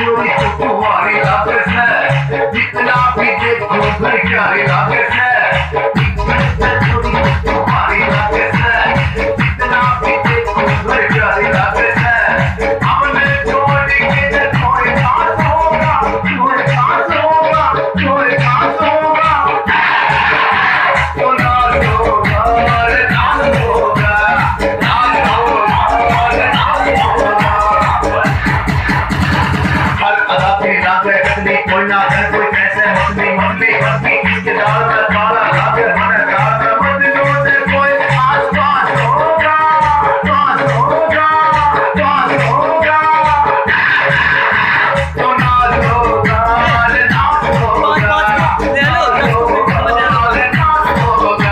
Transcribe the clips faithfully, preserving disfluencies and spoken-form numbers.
चोरी तो तुम्हारी लागत है, जितना भी देखो घर प्यारी लागत है, चोरी तो तुम्हारी लागत है, जितना भी देखो घर प्यारी लागत है। हमने चोरी के कोई खास होगा, कोई खास होगा, कोई खास होगा, तो नाज होगा, नाज होगा, नाज होगा, नाज होगा। हर अदा पे नाज़ करनी कोई ना कर कोई कैसे मसली मसली मसली इसके दाल का काला लाकर मन का मत जोड़े कोई आस पास होगा, पास होगा, पास होगा, तो नाज होगा, नाज होगा, नाज होगा, नाज होगा।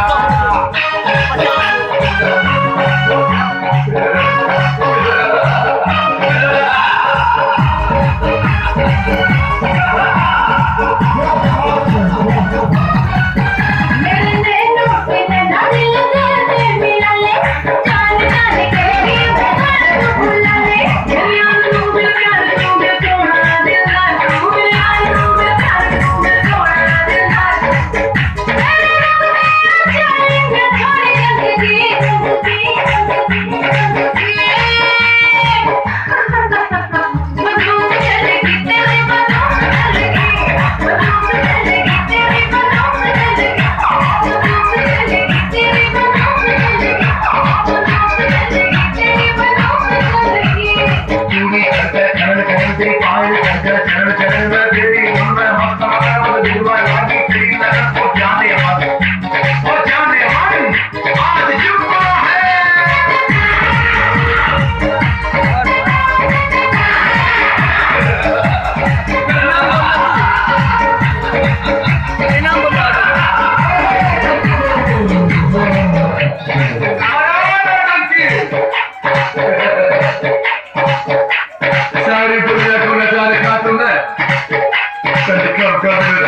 सारी दुनिया को नचा रखा तुमने,